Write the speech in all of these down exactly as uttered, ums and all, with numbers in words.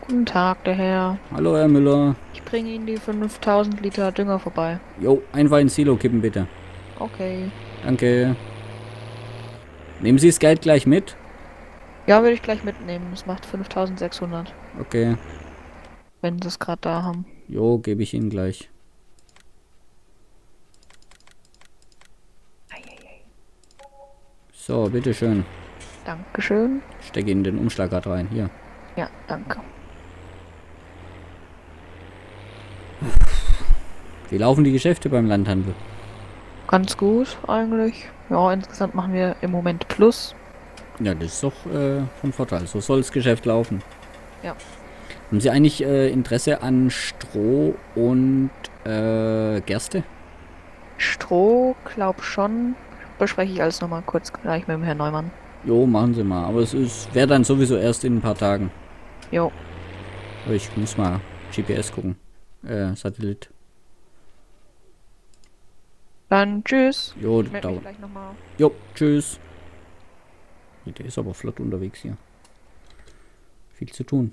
Guten Tag, der Herr. Hallo, Herr Müller. Ich bringe Ihnen die fünftausend Liter Dünger vorbei. Jo, einfach ins Silo kippen, bitte. Okay. Danke. Nehmen Sie das Geld gleich mit? Ja, würde ich gleich mitnehmen. Es macht fünftausendsechshundert, Okay. wenn Sie es gerade da haben. Jo, gebe ich Ihnen gleich. Eieiei. So, bitteschön. Dankeschön. Stecke in den Umschlag grad rein. Hier. Ja, danke. Wie laufen die Geschäfte beim Landhandel? Ganz gut, eigentlich. Ja, insgesamt machen wir im Moment Plus. Ja, das ist doch äh, von Vorteil. So soll das Geschäft laufen. Ja. Haben Sie eigentlich äh, Interesse an Stroh und äh, Gerste? Stroh, glaub schon. Bespreche ich alles nochmal kurz gleich mit dem Herrn Neumann. Jo, machen Sie mal. Aber es ist wäre dann sowieso erst in ein paar Tagen. Jo, Aber ich muss mal G P S gucken. Äh, Satellit. dann tschüss. Jo, Ich melde mich dauert. gleich nochmal. Jo, tschüss. Der ist aber flott unterwegs hier. Viel zu tun.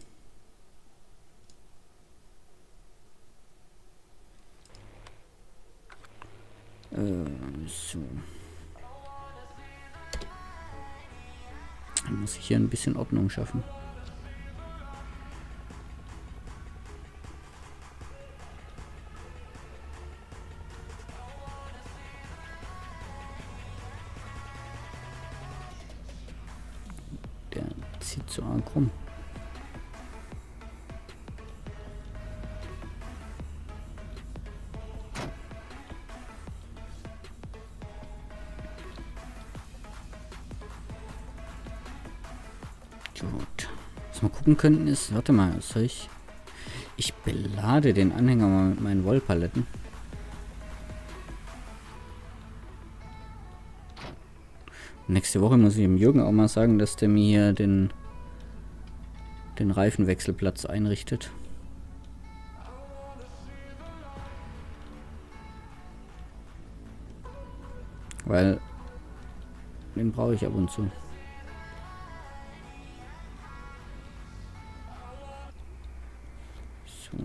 Äh, so. Dann muss ich hier ein bisschen Ordnung schaffen. Der zieht so arg rum. Gut. Was wir gucken könnten ist, warte mal, soll ich... Ich belade den Anhänger mal mit meinen Wollpaletten. Nächste Woche muss ich dem Jürgen auch mal sagen, dass der mir hier den, den Reifenwechselplatz einrichtet. Weil den brauche ich ab und zu. So.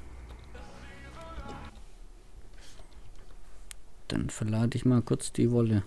Dann verlade ich mal kurz die Wolle.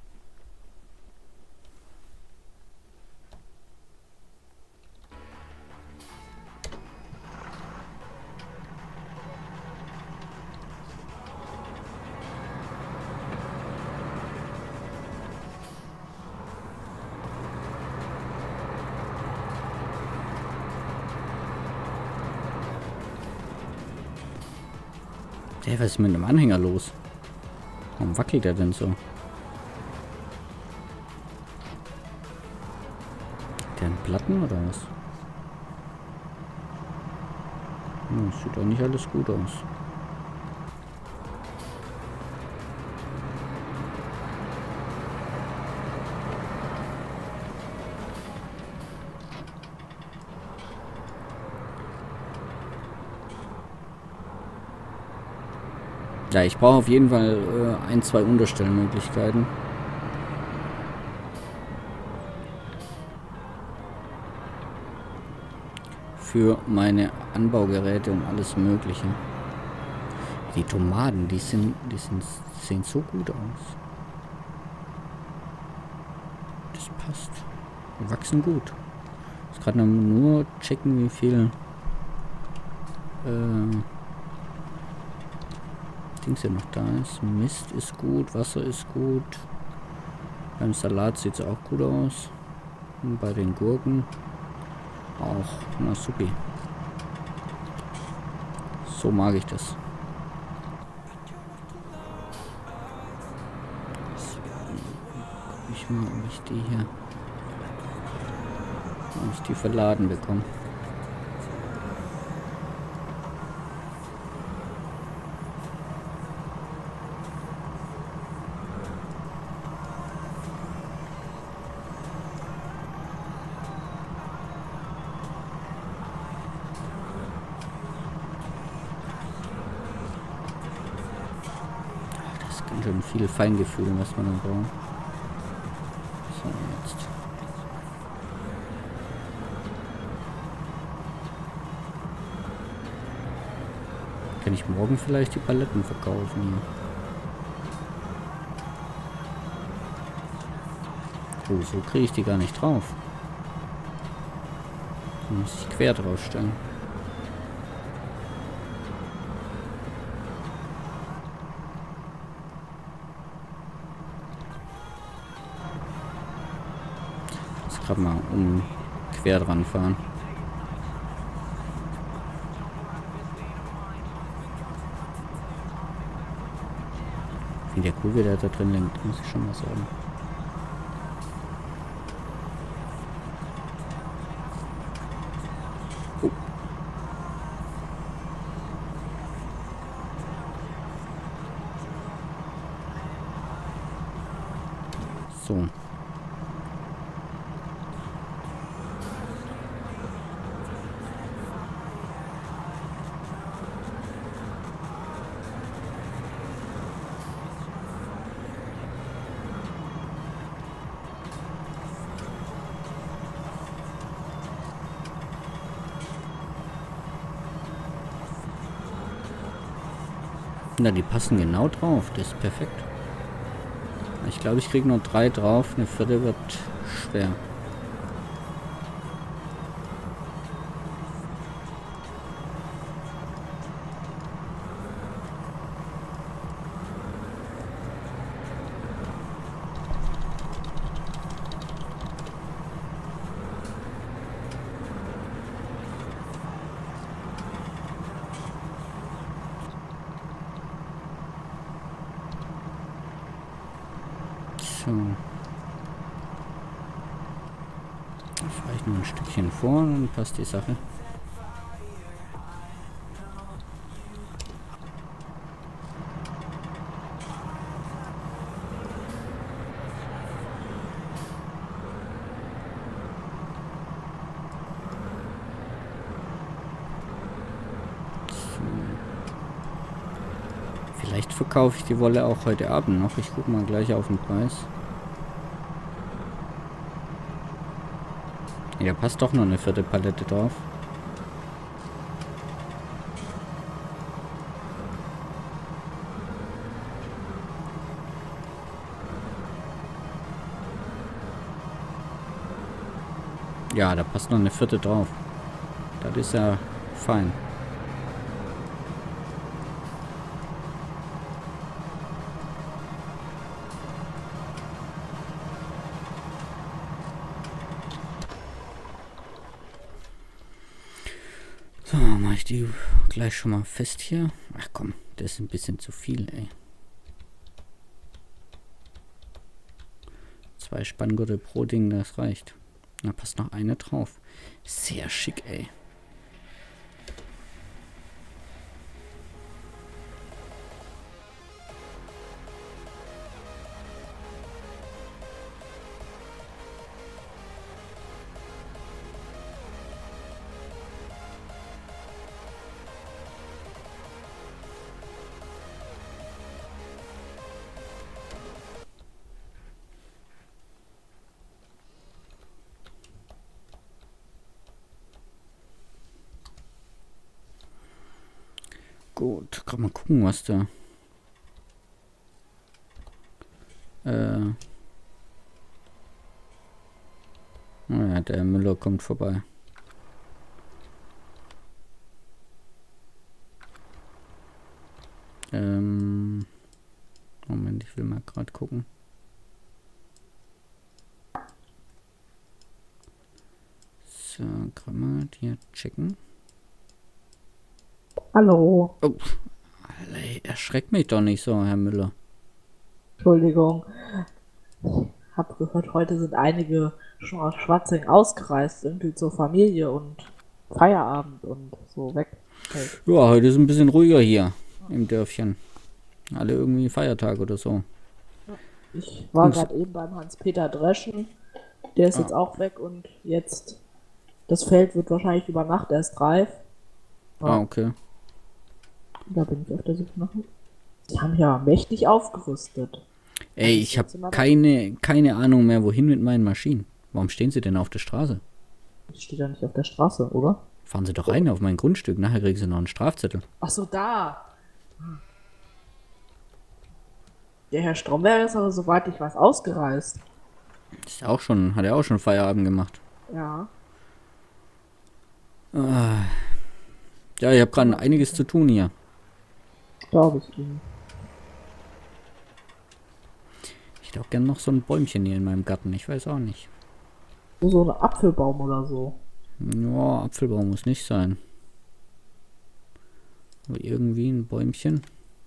Hey, was ist mit dem Anhänger los? Warum wackelt er denn so? Der einen Platten oder was? Hm, sieht doch nicht alles gut aus. Ja, ich brauche auf jeden Fall äh, ein, zwei Unterstellmöglichkeiten. Für meine Anbaugeräte und alles Mögliche. Die Tomaten, die sind, die sind, sehen so gut aus. Das passt. Die wachsen gut. Ich muss gerade nur checken, wie viel äh, Dings hier noch da ist. Mist ist gut, Wasser ist gut. Beim Salat sieht es auch gut aus. Und bei den Gurken auch. Na supi. So mag ich das. So, guck ich mal, ob ich die hier, ob ich die verladen bekomme. Ganz schön viel Feingefühl, was man dann braucht. So, jetzt. Kann ich morgen vielleicht die Paletten verkaufen hier? Oh, so kriege ich die gar nicht drauf. Da muss ich quer drauf stellen. Jetzt gerade mal um quer dran fahren. Wie der cool, wie der da drin lenkt, muss ich schon mal sagen. Oh. So. Na, die passen genau drauf. Das ist perfekt. Ich glaube, ich kriege nur drei drauf. Eine vierte wird schwer. So. Vielleicht noch ein Stückchen vor, dann passt die Sache. Vielleicht verkaufe ich die Wolle auch heute Abend noch. Ich gucke mal gleich auf den Preis. Ja, da passt doch noch eine vierte Palette drauf. Ja, da passt noch eine vierte drauf. Das ist ja fein. So, mache ich die gleich schon mal fest hier. Ach komm, das ist ein bisschen zu viel, ey. Zwei Spanngurte pro Ding, das reicht. Da passt noch eine drauf. Sehr schick, ey. Gut, kann mal gucken, was da. Äh. Naja, der Müller kommt vorbei. Ähm. Moment, ich will mal gerade gucken. So, kann man hier checken. Hallo. Oh, Alter, erschreckt mich doch nicht so, Herr Müller. Entschuldigung. Ich habe gehört, heute sind einige schon aus Schwarzing ausgereist, irgendwie zur Familie und Feierabend und so weg. Ja, heute ist ein bisschen ruhiger hier im Dörfchen. Alle irgendwie Feiertag oder so. Ich war gerade eben beim Hans-Peter Dreschen. Der ist ah. jetzt auch weg und jetzt das Feld wird wahrscheinlich über Nacht erst reif. Ja. Ah, okay. Da bin ich auf der Suche nach. Die haben ja mächtig aufgerüstet. Ey, ich habe keine, keine Ahnung mehr, wohin mit meinen Maschinen. Warum stehen sie denn auf der Straße? Ich stehe da nicht auf der Straße, oder? Fahren Sie doch rein auf mein Grundstück. Nachher kriegen Sie noch einen Strafzettel. Ach so, da. Der Herr Stromberg ist aber, soweit ich weiß, ausgereist. Ist ja auch schon, hat er auch schon Feierabend gemacht. Ja. Ah. Ja, ich habe gerade einiges zu tun hier. Glaube ich Ihnen. Ich hätte auch gern noch so ein Bäumchen hier in meinem Garten. Ich weiß auch nicht. So ein Apfelbaum oder so. Ja, Apfelbaum muss nicht sein. Aber irgendwie ein Bäumchen.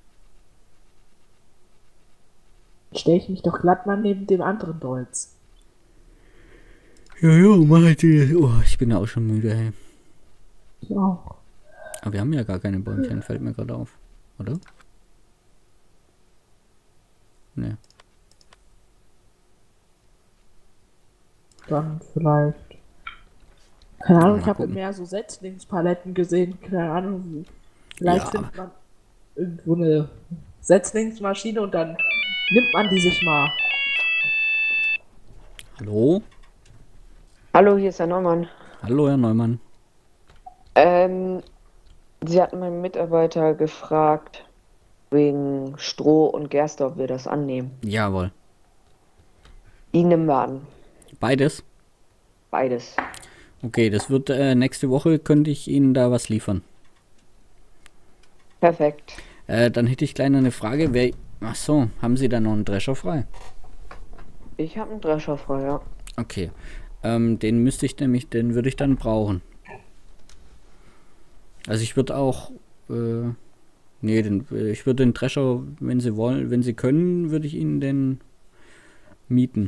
Stelle ich mich doch glatt mal neben dem anderen Dolz. Ja, ja, mach ich die. Oh, ich bin ja auch schon müde, hey. Ich auch. Aber wir haben ja gar keine Bäumchen, fällt mir gerade auf. Oder? Ne. Dann vielleicht. Keine Ahnung, Mal ich habe gucken. mehr so Setzlingspaletten gesehen. Keine Ahnung. Vielleicht Ja, findet man irgendwo eine Setzlingsmaschine und dann nimmt man die sich mal. Hallo? Hallo, hier ist Herr Neumann. Hallo, Herr Neumann. Ähm, Sie hatten meinen Mitarbeiter gefragt, wegen Stroh und Gerste, ob wir das annehmen. Jawohl. Ihnen im Laden. Beides? Beides. Okay, das wird äh, nächste Woche, könnte ich Ihnen da was liefern. Perfekt. Äh, dann hätte ich gleich noch eine Frage. Wer. Ach so, haben Sie da noch einen Drescher frei? Ich habe einen Drescher frei, ja. Okay. Ähm, den müsste ich nämlich, den würde ich dann brauchen. Also ich würde auch. Äh, nee, den, ich würde den Drescher, wenn Sie wollen, wenn Sie können, würde ich Ihnen den mieten.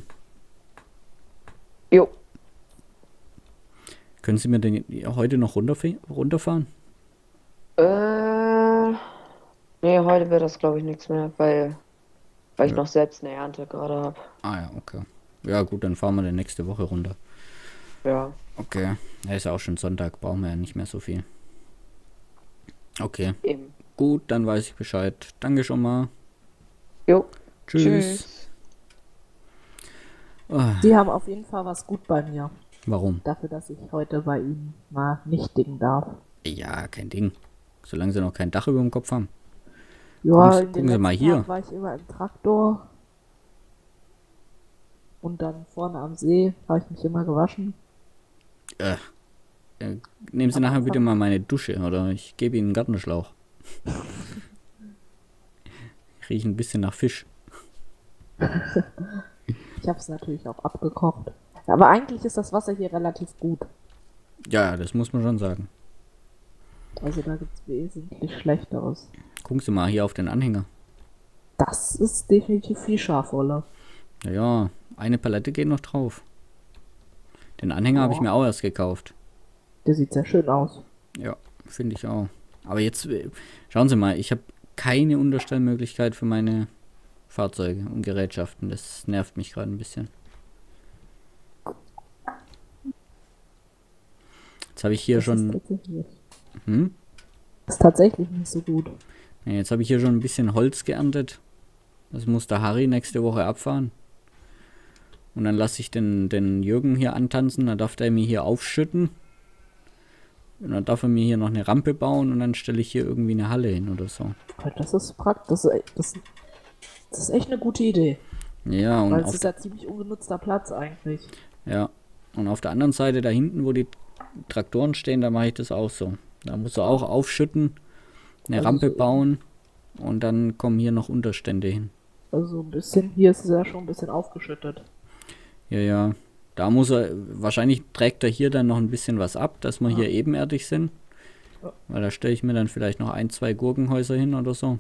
Jo. Können Sie mir den heute noch runterf- runterfahren? Äh, nee, heute wird das glaube ich nichts mehr, weil, weil ich Ja. noch selbst eine Ernte gerade habe. Ah ja, okay. Ja gut, dann fahren wir den nächste Woche runter. Ja. Okay. Ja, ist ja auch schon Sonntag, brauchen wir ja nicht mehr so viel. Okay. Eben. Gut, dann weiß ich Bescheid. Danke schon mal. Jo. Tschüss. Tschüss. Ah, Sie haben auf jeden Fall was gut bei mir. warum? Dafür, dass ich heute bei Ihnen mal nichtigen darf. Ja, kein Ding. Solange sie noch kein Dach über dem Kopf haben. Ja, Gucken Sie- in den gucken Sie mal letzten hier. Tagen war ich immer im Traktor. Und dann vorne am See habe ich mich immer gewaschen. Äh, äh, nehmen Sie Am nachher bitte Anfang. mal meine Dusche oder ich gebe Ihnen einen Gartenschlauch. Ich rieche ein bisschen nach Fisch. Ich habe es natürlich auch abgekocht. Aber eigentlich ist das Wasser hier relativ gut. Ja, das muss man schon sagen. Also da gibt es wesentlich Schlechteres. Gucken Sie mal hier auf den Anhänger. Das ist definitiv viel Schafwolle. Ja, ja, eine Palette geht noch drauf. Den Anhänger habe ich Oh. mir auch erst gekauft. Der sieht sehr schön aus. Ja, finde ich auch. Aber jetzt, äh, schauen Sie mal, ich habe keine Unterstellmöglichkeit für meine Fahrzeuge und Gerätschaften. Das nervt mich gerade ein bisschen. Jetzt habe ich hier Das schon... Ist tatsächlich, Hm? ist tatsächlich nicht so gut. Ja, jetzt habe ich hier schon ein bisschen Holz geerntet. Das muss der Harry nächste Woche abfahren. Und dann lasse ich den, den Jürgen hier antanzen. Dann darf der mir hier aufschütten. Und dann darf er mir hier noch eine Rampe bauen. Und dann stelle ich hier irgendwie eine Halle hin oder so. Das ist praktisch. Das ist, das, das ist echt eine gute Idee. Ja, und Weil es auf ist ja ziemlich ungenutzter Platz eigentlich. Ja, und auf der anderen Seite da hinten, wo die Traktoren stehen, da mache ich das auch so. Da muss er auch aufschütten, eine Also Rampe so- bauen und dann kommen hier noch Unterstände hin. Also so ein bisschen, hier ist es ja schon ein bisschen aufgeschüttet. Ja, ja. Da muss er, wahrscheinlich trägt er hier dann noch ein bisschen was ab, dass wir Ja. hier ebenerdig sind. Ja. Weil da stelle ich mir dann vielleicht noch ein, zwei Gurkenhäuser hin oder so.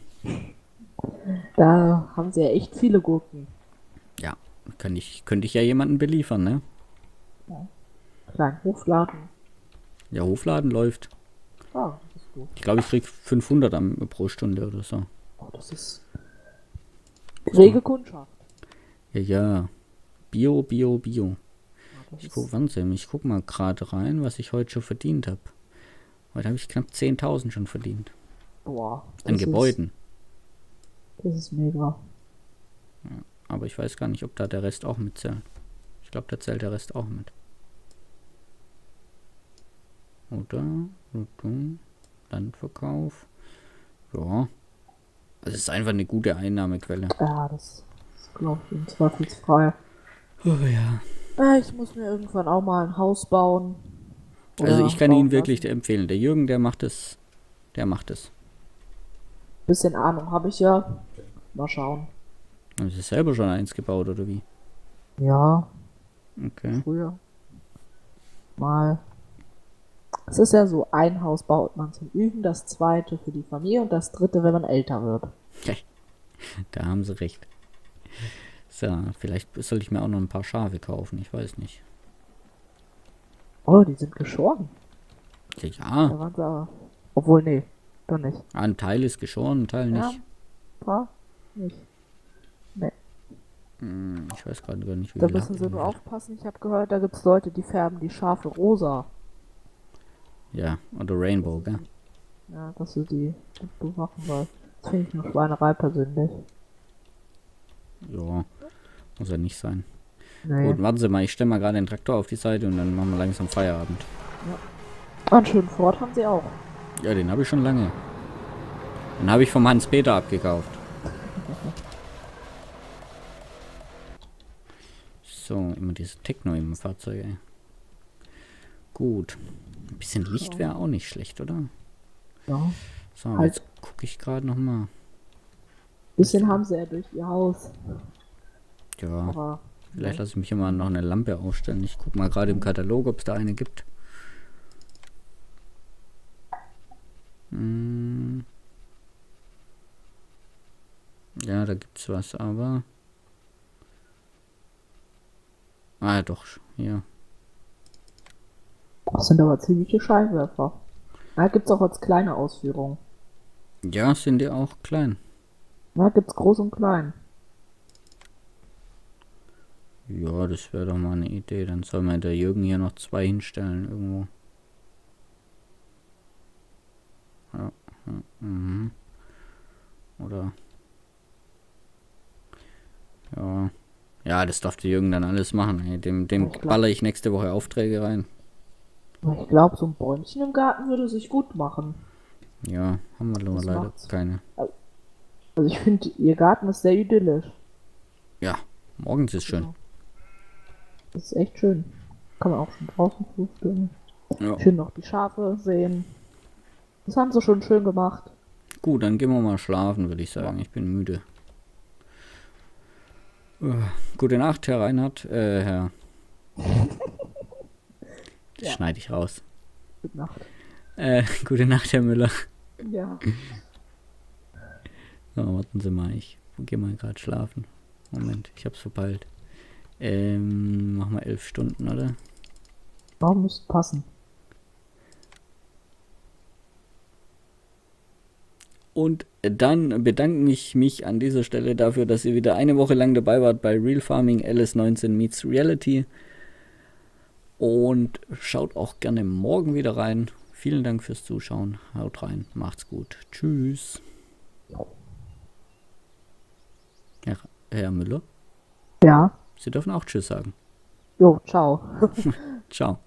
Da haben sie ja echt viele Gurken. Ja, könnte ich, könnte ich ja jemanden beliefern, ne? Kleinen Hofladen. Ja, Hofladen läuft. Ah, das ist gut. Ich glaube, ich krieg fünfhundert am, pro Stunde oder so. Oh, das ist rege Kundschaft. Ja, ja. Bio, Bio, Bio. Ja, das Ich ist- guck, Wahnsinn, ich guck mal gerade rein, was ich heute schon verdient habe. Heute habe ich knapp zehntausend schon verdient. Boah, An das ist- Gebäuden. Das ist mega. Aber ich weiß gar nicht, ob da der Rest auch mitzählt. Ich glaube, da zählt der Rest auch mit. Oder? Landverkauf. Ja. Es ist einfach eine gute Einnahmequelle. Ja, das, das glaube ich im Zweifelsfrei. Oh ja. Äh, ich muss mir irgendwann auch mal ein Haus bauen. Also Oder ich kann bauen ihn wirklich lassen. empfehlen. Der Jürgen, der macht es. Der macht es. Bisschen Ahnung habe ich ja. Mal schauen. Haben Sie selber schon eins gebaut, oder wie? Ja, Okay. früher. Mal. Es ist ja so, ein Haus baut man zum Üben, das zweite für die Familie und das dritte, wenn man älter wird. Da haben Sie recht. So, vielleicht soll ich mir auch noch ein paar Schafe kaufen. Ich weiß nicht. Oh, die sind geschoren. Ja, Da ja. waren sie aber. Obwohl, nee, doch nicht. Ein Teil ist geschoren, ein Teil Ja, nicht. ein paar nicht. Nee, Hm, ich weiß gerade gar nicht, wie da viel müssen sie hab- nur aufpassen. Ich habe gehört, da gibt es Leute, die färben die Schafe rosa. Ja, oder Rainbow, gell? Ja, dass sie die nicht bewachen, weil das finde ich eine Schweinerei persönlich. Ja, muss ja nicht sein. Nee. Gut, warten Sie mal, ich stelle mal gerade den Traktor auf die Seite und dann machen wir langsam Feierabend. Einen schönen Ford haben sie auch. Ja, den habe ich schon lange. Den habe ich vom Hans-Peter abgekauft. So, immer diese Techno im Fahrzeug, ey. Gut. Ein bisschen Licht wäre auch nicht schlecht, oder? Ja. So, Halt. jetzt gucke ich gerade noch mal. Bisschen haben sie ja durch ihr Haus. Ja, Aber vielleicht lasse ich mich immer noch eine Lampe aufstellen. Ich gucke mal gerade im Katalog, ob es da eine gibt. Hm. Ja, da gibt's was, aber... Ah, doch, hier. das sind aber ziemliche Scheinwerfer. Da gibt's auch als kleine Ausführung. Ja, sind die auch klein. Da gibt's groß und klein. Ja, das wäre doch mal eine Idee. Dann soll mir der Jürgen hier noch zwei hinstellen irgendwo. Ja, ja, mhm. Oder... Ja. Ja, das darf der Jürgen dann alles machen. Ey. Dem, dem Ich glaub- baller ich nächste Woche Aufträge rein. Aber ich glaube, so ein Bäumchen im Garten würde sich gut machen. Ja, haben wir Das leider macht's. keine. Also ich finde, ihr Garten ist sehr idyllisch. Ja, morgens ist schön. Das ist echt schön. Kann man auch schon draußen frühstücken. Ja. Schön noch die Schafe sehen. Das haben sie schon schön gemacht. Gut, dann gehen wir mal schlafen, würde ich sagen. Ich bin müde. Uh, gute Nacht, Herr Reinhardt. Äh, Herr. Das Ja. schneide ich raus. Gute Nacht. Äh, gute Nacht, Herr Müller. Ja. So, warten Sie mal, ich gehe mal gerade schlafen. Moment, ich hab's verpeilt. Ähm, machen wir elf Stunden, oder? Warum müsste passen? Und dann bedanke ich mich an dieser Stelle dafür, dass ihr wieder eine Woche lang dabei wart bei Real Farming L S neunzehn Meets Reality. Und schaut auch gerne morgen wieder rein. Vielen Dank fürs Zuschauen. Haut rein. Macht's gut. Tschüss. Herr, Herr Müller, Ja. Sie dürfen auch Tschüss sagen. Jo, ciao. Ciao.